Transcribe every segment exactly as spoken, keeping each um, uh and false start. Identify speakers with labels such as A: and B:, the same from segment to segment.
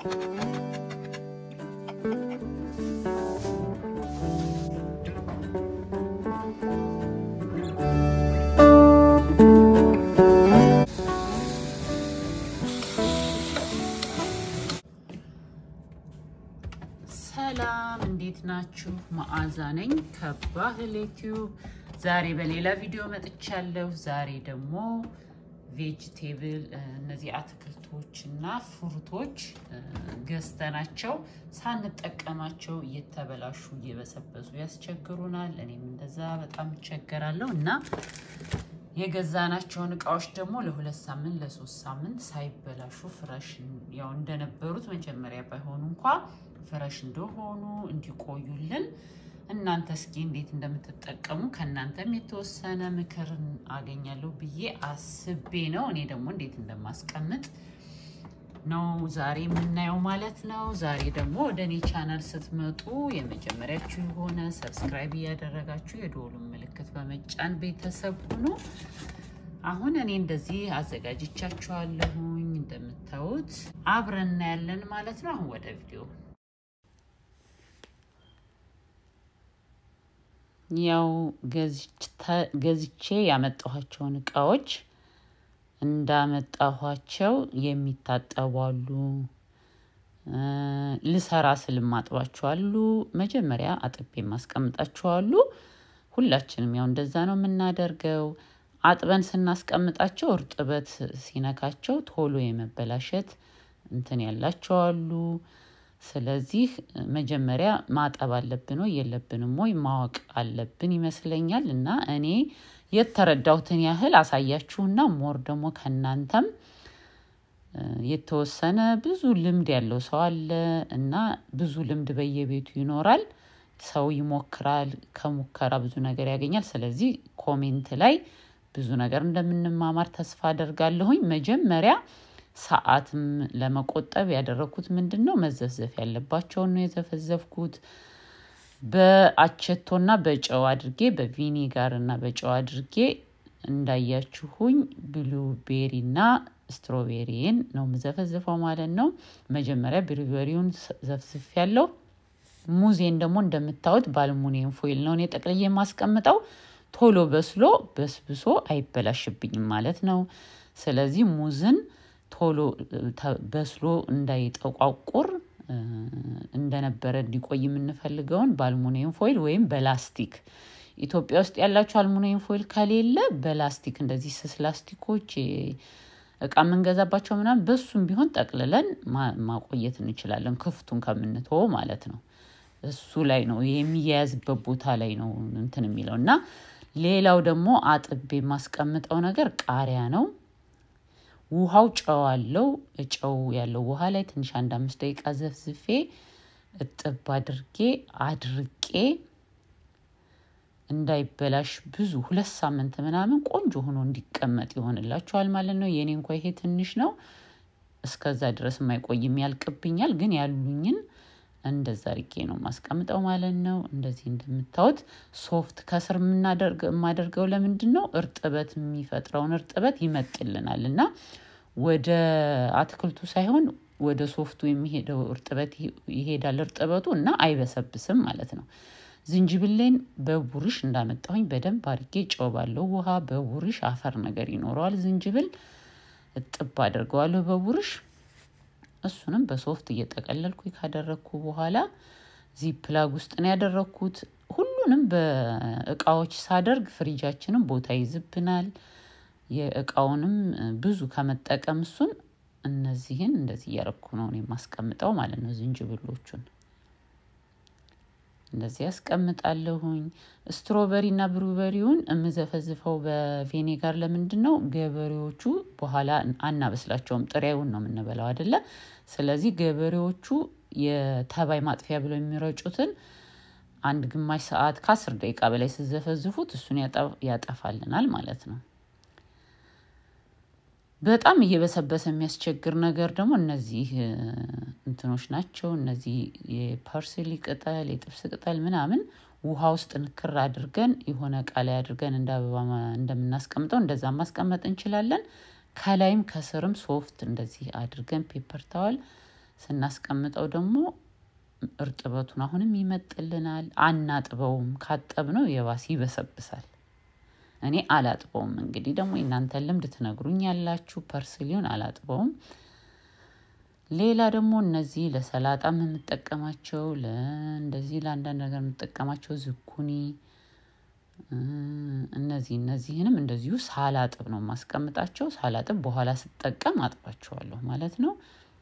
A: ሰላም እንዴት ናችሁ? መዓዛ ነኝ ከባህል ዩቲዩብ። ዛሬ በሌላ ቪዲዮ መጥቻለሁ። ዛሬ ደግሞ ቬጂቴብል እነዚህ አትክልቶችና ፍሩቶች ገዝተናቸው ሳንጠቀማቸው እየተበላሹ እየበሰበሱ ያስቸግሩናል። እኔም እንደዛ በጣም እቸገራለሁ እና የገዛናቸውን እቃዎች ደግሞ ለሁለት ሳምንት ለሶስት ሳምንት ሳይበላሹ ፍሬሽ ያው እንደነበሩት መጀመሪያ ባይሆኑ እንኳን ፍሬሽ እንደሆኑ እንዲቆዩልን እናንተ እስኪ እንዴት እንደምትጠቀሙ ከናንተም የተወሰነ ምክር አገኛለሁ ብዬ አስቤ ነው። እኔ ደግሞ እንዴት እንደማስቀምጥ ነው ዛሬ የምናየው ማለት ነው። ዛሬ ደግሞ ወደኔ ቻናል ስትመጡ የመጀመሪያችሁ የሆነ ሰብስክራይብ ያደረጋችሁ የደወሉን ምልክት በመጫን ቤተሰብ ሁኑ። አሁን እኔ እንደዚህ አዘጋጅቻችኋለሁኝ እንደምታዩት አብረን ያለን ማለት ነው። አሁን ወደ ቪዲዮ ያው ገዝቼ ያመጣኋቸውን እቃዎች እንዳመጣኋቸው የሚታጠባሉ ልሰራ ስለማጥባቸዋሉ መጀመሪያ አጥቤ ማስቀምጣቸዋሉ። ሁላችንም ያው እንደዛ ነው የምናደርገው። አጥበን ስናስቀምጣቸው እርጥበት ሲነካቸው ቶሎ የመበላሸት እንትን ያላቸው አሉ። ስለዚህ መጀመሪያ ማጠብ አለብን ወይ የለብንም ወይ ማወቅ አለብን ይመስለኛል። እና እኔ የተረዳሁትን ያህል አሳያችሁና ሞር ደግሞ ከናንተም የተወሰነ ብዙ ልምድ ያለው ሰው አለ እና ብዙ ልምድ በየቤቱ ይኖራል። ሰው ይሞክራል፣ ከሙከራ ብዙ ነገር ያገኛል። ስለዚህ ኮሜንት ላይ ብዙ ነገር እንደምንማማር ተስፋ አደርጋለሁኝ። መጀመሪያ ሰዓትም ለመቆጠብ ያደረኩት ምንድነው መዘፍዘፍ ያለባቸው ነው የዘፈዘፍኩት። በአቸቶና በጨው አድርጌ በቪኒጋርና በጨው አድርጌ እንዳያችሁኝ ብሉቤሪና ስትሮቤሪን ነው መዘፈዘፈው ማለት ነው። መጀመሪያ ብሉቤሪውን ዘፍዝፍ ያለው ሙዜን ደግሞ እንደምታዩት በአልሙኒየም ፎይል ነው እኔ ጠቅልዬ ማስቀምጠው። ቶሎ በስሎ በስብሶ አይበላሽብኝም ማለት ነው። ስለዚህ ሙዝን ቶሎ በስሎ እንዳይጠቋቁር እንደነበረ እንዲቆይ የምንፈልገውን በአልሙኒየም ፎይል ወይም በላስቲክ ኢትዮጵያ ውስጥ ያላችሁ አልሙኒየም ፎይል ከሌለ በላስቲክ እንደዚህ ስስ ላስቲኮች እቃ መንገዛባቸው ምናምን በሱም ቢሆን ጠቅልለን ማቆየት እንችላለን ክፍቱን ከምንተው ማለት ነው። እሱ ላይ ነው የሚያያዝበት ቦታ ላይ ነው እንትን የሚለውና ሌላው ደግሞ አጥቤ ማስቀምጠው ነገር ቃሪያ ነው። ውሃው ጨው አለው። ጨው ያለው ውሃ ላይ ትንሽ አንድ አምስት ደቂቃ ዘፍዝፌ እጥብ አድርጌ አድርቄ እንዳይበላሽ ብዙ ሁለት ሳምንት ምናምን ቆንጆ ሆኖ እንዲቀመጥ ይሆንላችኋል ማለት ነው። የኔ እንኳን ይሄ ትንሽ ነው እስከዛ ድረስ የማይቆይም ያልቅብኛል። ግን ያሉኝን እንደዛ አድርጌ ነው ማስቀምጠው ማለት ነው። እንደዚህ እንደምታዩት ሶፍት ከስር ምናደርግ ማደርገው ለምንድነው እርጥበት የሚፈጥረውን እርጥበት ይመጥልናልና ወደ አትክልቱ ሳይሆን ወደ ሶፍቱ የሚሄደው እርጥበት ይሄዳል እርጥበቱ እና አይበሰብስም ማለት ነው። ዝንጅብሌን በቡርሽ እንዳመጣሁኝ በደንብ አድርጌ ጨው ባለው ውሃ በቡርሽ አፈር ነገር ይኖረዋል ዝንጅብል እጥብ አድርገዋለሁ በቡርሽ። እሱንም በሶፍት እየጠቀለልኩኝ ካደረኩ በኋላ ዚፕላግ ውስጥ ነው ያደረኩት። ሁሉንም በእቃዎች ሳደርግ ፍሪጃችንን ቦታ ይዝብናል። የእቃውንም ብዙ ከመጠቀም እሱን እነዚህን እንደዚህ ያረኩ ነው እኔ ማስቀምጠው ማለት ነው። ዝንጅብሎቹን እንደዚህ አስቀምጣለሁኝ። ስትሮበሪና ብሉቤሪውን እምዘፈዝፈው በቪኒጋር ለምንድነው ገበሬዎቹ በኋላ አናበስላቸውም ጥሬውን ነው የምንበላው አይደለ? ስለዚህ ገበሬዎቹ የተባይ ማጥፊያ ብለው የሚረጩትን አንድ ግማሽ ሰዓት ከአስር ደቂቃ በላይ ሲዘፈዝፉት እሱን ያጠፋልናል ማለት ነው። በጣም እየበሰበሰ የሚያስቸግር ነገር ደግሞ እነዚህ እንትኖች ናቸው። እነዚህ የፓርሰሊ ቅጠል የጥብስ ቅጠል ምናምን ውሃ ውስጥ ንክር አድርገን የሆነ ቃል አድርገን እንዳበባ እንደምናስቀምጠው እንደዛ ማስቀመጥ እንችላለን። ከላይም ከስርም ሶፍት እንደዚህ አድርገን ፔፐር ታወል ስናስቀምጠው ደግሞ እርጥበቱን አሁንም ይመጥልናል። አናጥበውም፣ ካጠብነው የባስ ይበሰብሳል። እኔ አላጥበውም። እንግዲህ ደግሞ እናንተ ልምድ ትነግሩኛላችሁ። ፐርስሊውን አላጥበውም። ሌላ ደግሞ እነዚህ ለሰላጣም የምንጠቀማቸው ለእንደዚህ ለአንዳንድ ነገር የምንጠቀማቸው ዝኩኒ እነዚህ እነዚህንም እንደዚሁ ሳላጥብ ነው ማስቀምጣቸው። ሳላጥብ በኋላ ስጠቀም አጥባቸዋለሁ ማለት ነው።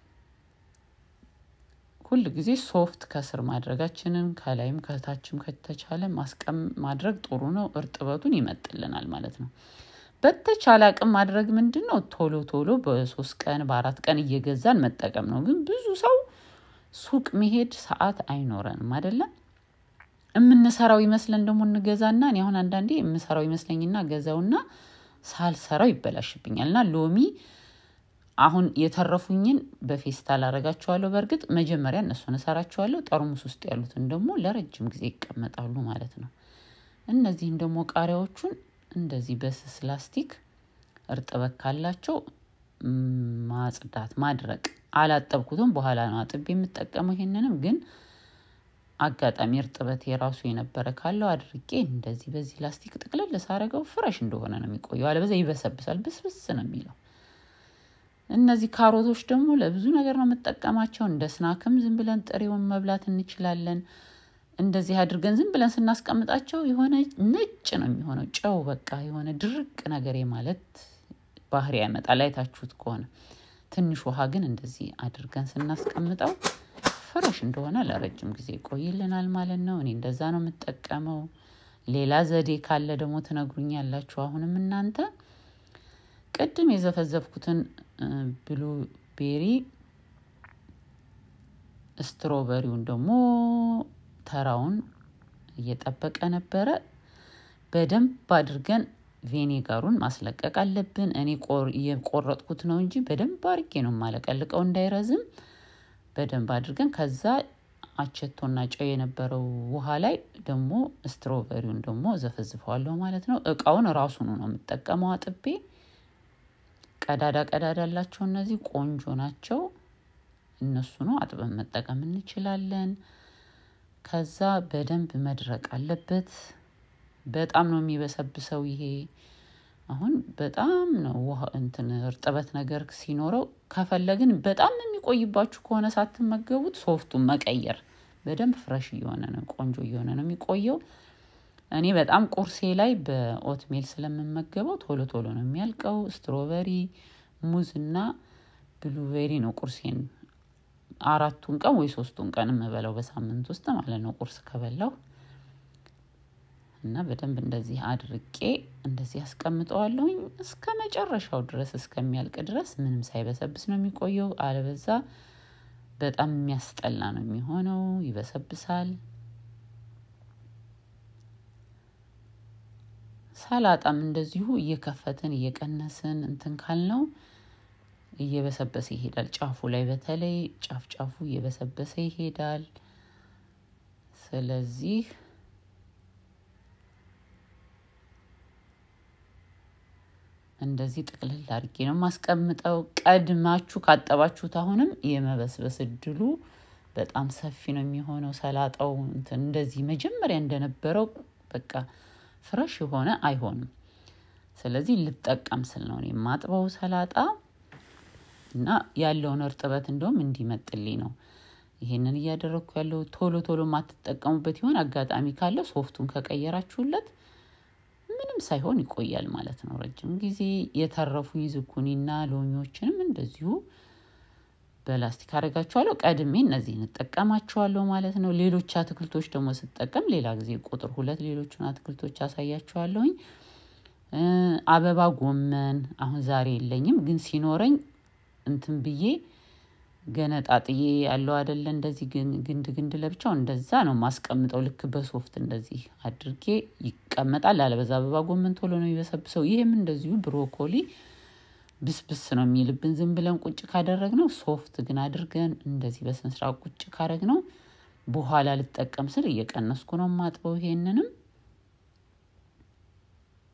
A: ሁሉ ጊዜ ሶፍት ከስር ማድረጋችንን ከላይም ከታችም ከተቻለ ማስቀም ማድረግ ጥሩ ነው። እርጥበቱን ይመጥልናል ማለት ነው። በተቻለ አቅም ማድረግ ምንድነው ቶሎ ቶሎ በሶስት ቀን በአራት ቀን እየገዛን መጠቀም ነው። ግን ብዙ ሰው ሱቅ መሄድ ሰዓት አይኖረንም አይደለ? እምንሰራው ይመስለን ደግሞ እንገዛና እኔ አሁን አንዳንዴ የምሰራው ይመስለኝና ገዛውና ሳልሰራው ይበላሽብኛልና ሎሚ አሁን የተረፉኝን በፌስታል አረጋቸዋለሁ። በርግጥ መጀመሪያ እነሱን እሰራቸዋለሁ። ጠርሙስ ውስጥ ያሉትን ደግሞ ለረጅም ጊዜ ይቀመጣሉ ማለት ነው። እነዚህም ደግሞ ቃሪያዎቹን እንደዚህ በስስ ላስቲክ እርጥበት ካላቸው ማጽዳት ማድረቅ። አላጠብኩትም በኋላ ነው አጥቤ የምጠቀመው። ይሄንንም ግን አጋጣሚ እርጥበት የራሱ የነበረ ካለው አድርጌ እንደዚህ በዚህ ላስቲክ ጥቅልል ሳረገው ፍሬሽ እንደሆነ ነው የሚቆየው። አለበዛ ይበሰብሳል፣ ብስብስ ነው የሚለው። እነዚህ ካሮቶች ደግሞ ለብዙ ነገር ነው የምጠቀማቸው። እንደ ስናክም ዝም ብለን ጥሬውን መብላት እንችላለን። እንደዚህ አድርገን ዝም ብለን ስናስቀምጣቸው የሆነ ነጭ ነው የሚሆነው። ጨው በቃ የሆነ ድርቅ ነገር ማለት ባህሪ ያመጣል። አይታችሁት ከሆነ ትንሽ ውሃ ግን እንደዚህ አድርገን ስናስቀምጠው ፍሬሽ እንደሆነ ለረጅም ጊዜ ይቆይልናል ማለት ነው። እኔ እንደዛ ነው የምጠቀመው። ሌላ ዘዴ ካለ ደግሞ ትነግሩኛላችሁ። አሁንም እናንተ ቅድም የዘፈዘፍኩትን ብሉ ቤሪ ስትሮበሪውን ደግሞ ተራውን እየጠበቀ ነበረ። በደንብ አድርገን ቪኒጋሩን ማስለቀቅ አለብን። እኔ ቆር የቆረጥኩት ነው እንጂ በደንብ አድርጌ ነው ማለቀልቀው እንዳይረዝም። በደንብ አድርገን ከዛ አቸቶና ጨው የነበረው ውሃ ላይ ደግሞ ስትሮበሪውን ደግሞ ዘፈዝፈዋለሁ ማለት ነው። እቃውን ራሱን ነው የምጠቀመው አጥቤ። ቀዳዳ ቀዳዳ ያላቸው እነዚህ ቆንጆ ናቸው። እነሱ ነው አጥበን መጠቀም እንችላለን። ከዛ በደንብ መድረቅ አለበት። በጣም ነው የሚበሰብሰው ይሄ። አሁን በጣም ነው ውሃ እንትን እርጥበት ነገር ሲኖረው ከፈለግን በጣም የሚቆይባችሁ ከሆነ ሳትመገቡት ሶፍቱን መቀየር በደንብ ፍሬሽ እየሆነ ነው ቆንጆ እየሆነ ነው የሚቆየው። እኔ በጣም ቁርሴ ላይ በኦትሜል ስለምመገበው ቶሎ ቶሎ ነው የሚያልቀው። ስትሮበሪ ሙዝና ብሉቤሪ ነው ቁርሴን አራቱን ቀን ወይ ሶስቱን ቀን የምበላው በሳምንት ውስጥ ማለት ነው ቁርስ ከበላው። እና በደንብ እንደዚህ አድርቄ እንደዚህ አስቀምጠዋለሁኝ እስከመጨረሻው ድረስ እስከሚያልቅ ድረስ ምንም ሳይበሰብስ ነው የሚቆየው። አለበዛ በጣም የሚያስጠላ ነው የሚሆነው፣ ይበሰብሳል። ሰላጣም እንደዚሁ እየከፈትን እየቀነስን እንትን ካልነው እየበሰበሰ ይሄዳል። ጫፉ ላይ በተለይ ጫፍ ጫፉ እየበሰበሰ ይሄዳል። ስለዚህ እንደዚህ ጥቅልል አድርጌ ነው ማስቀምጠው። ቀድማችሁ ካጠባችሁት አሁንም የመበስበስ እድሉ በጣም ሰፊ ነው የሚሆነው። ሰላጣው እንትን እንደዚህ መጀመሪያ እንደነበረው በቃ ፍሬሽ ሆነ አይሆንም። ስለዚህ ልጠቀም ስል ነው የማጥበው ሰላጣ እና ያለውን እርጥበት እንደውም እንዲመጥልኝ ነው ይሄንን እያደረኩ ያለው። ቶሎ ቶሎ ማትጠቀሙበት ይሆን አጋጣሚ ካለ ሶፍቱን ከቀየራችሁለት ምንም ሳይሆን ይቆያል ማለት ነው ረጅም ጊዜ። የተረፉ ይዝኩኒና ሎሚዎችንም እንደዚሁ በላስቲክ አረጋቸዋለሁ። ቀድሜ እነዚህን ተጠቀማቸዋለሁ ማለት ነው። ሌሎች አትክልቶች ደግሞ ስጠቀም ሌላ ጊዜ ቁጥር ሁለት ሌሎችን አትክልቶች አሳያቸዋለሁኝ። አበባ ጎመን አሁን ዛሬ የለኝም ግን ሲኖረኝ እንትን ብዬ ገነጣጥዬ ያለው አይደለ እንደዚህ ግንድ ግንድ ለብቻው እንደዛ ነው ማስቀምጠው። ልክ በሶፍት እንደዚህ አድርጌ ይቀመጣል። አለበዛ አበባ ጎመን ቶሎ ነው ይበሰብሰው። ይሄም እንደዚሁ ብሮኮሊ ብስብስ ነው የሚልብን ዝም ብለን ቁጭ ካደረግነው። ሶፍት ግን አድርገን እንደዚህ በስንስራ ቁጭ ካረግነው በኋላ ልጠቀም ስል እየቀነስኩ ነው ማጥበው። ይሄንንም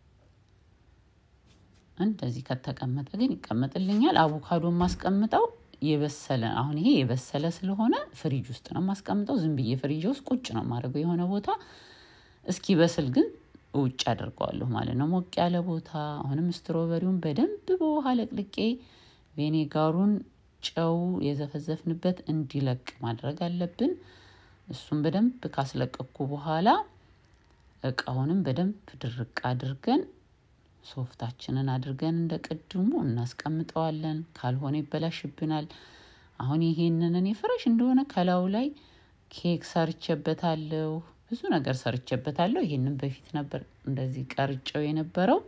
A: እንደዚህ ከተቀመጠ ግን ይቀመጥልኛል። አቮካዶ ማስቀምጠው የበሰለ አሁን ይሄ የበሰለ ስለሆነ ፍሪጅ ውስጥ ነው ማስቀምጠው ዝም ብዬ ፍሪጅ ውስጥ ቁጭ ነው ማድረገው የሆነ ቦታ እስኪ በስል ግን ውጭ አድርገዋለሁ ማለት ነው ሞቅ ያለ ቦታ አሁንም ስትሮበሪውን በደንብ በውሃ ለቅልቄ ቪኒጋሩን ጨው የዘፈዘፍንበት እንዲለቅ ማድረግ አለብን እሱን በደንብ ካስለቀቅኩ በኋላ እቃውንም በደንብ ድርቅ አድርገን ሶፍታችንን አድርገን እንደቀድሙ እናስቀምጠዋለን ካልሆነ ይበላሽብናል አሁን ይሄንን እኔ ፍሬሽ እንደሆነ ከላው ላይ ኬክ ሰርቼበታለሁ ብዙ ነገር ሰርቼበታለሁ ይሄንን በፊት ነበር እንደዚህ ቀርጨው የነበረው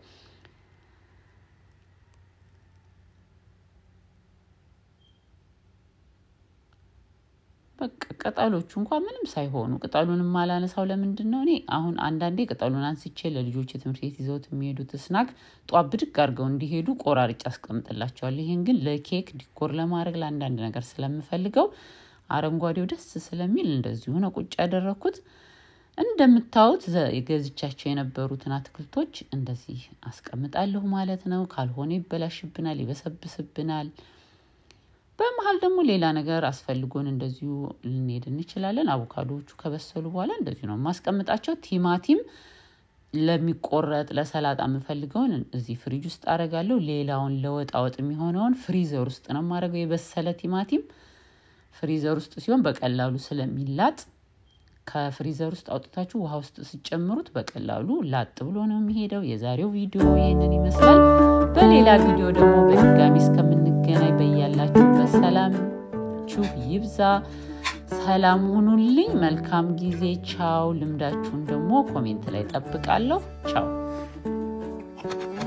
A: በቃ ቅጠሎቹ እንኳን ምንም ሳይሆኑ ቅጠሉንም ማላነሳው ለምንድነው እኔ አሁን አንድ አንዴ ቅጠሉን አንስቼ ለልጆች ትምህርት ቤት ይዘውት የሚሄዱት ስናክ ጧብ ብድግ አድርገው እንዲሄዱ ቆራርጬ አስቀምጥላቸዋለሁ ይሄን ግን ለኬክ ዲኮር ለማድረግ ለአንድ አንድ ነገር ስለምፈልገው አረንጓዴው ደስ ስለሚል እንደዚሁ ነው ቁጭ ያደረኩት እንደምታዩት የገዝቻቸው የነበሩትን አትክልቶች እንደዚህ አስቀምጣለሁ ማለት ነው ካልሆነ ይበላሽብናል ይበሰብስብናል በመሃል ደግሞ ሌላ ነገር አስፈልጎን እንደዚሁ ልንሄድ እንችላለን አቮካዶቹ ከበሰሉ በኋላ እንደዚሁ ነው ማስቀምጣቸው ቲማቲም ለሚቆረጥ ለሰላጣ የምፈልገውን እዚህ ፍሪጅ ውስጥ አረጋለሁ ሌላውን ለወጣ ወጥ የሚሆነውን ፍሪዘር ውስጥ ነው ማረገው የበሰለ ቲማቲም ፍሪዘር ውስጥ ሲሆን በቀላሉ ስለሚላጥ ከፍሪዘር ውስጥ አውጥታችሁ ውሃ ውስጥ ሲጨምሩት በቀላሉ ላጥ ብሎ ነው የሚሄደው የዛሬው ቪዲዮ ይሄንን ይመስላል በሌላ ቪዲዮ ደግሞ በድጋሚ እስከምንገናኝ በያላችሁ በሰላም ቹ ይብዛ ሰላም ሁኑልኝ መልካም ጊዜ ቻው ልምዳችሁን ደግሞ ኮሜንት ላይ ጠብቃለሁ ቻው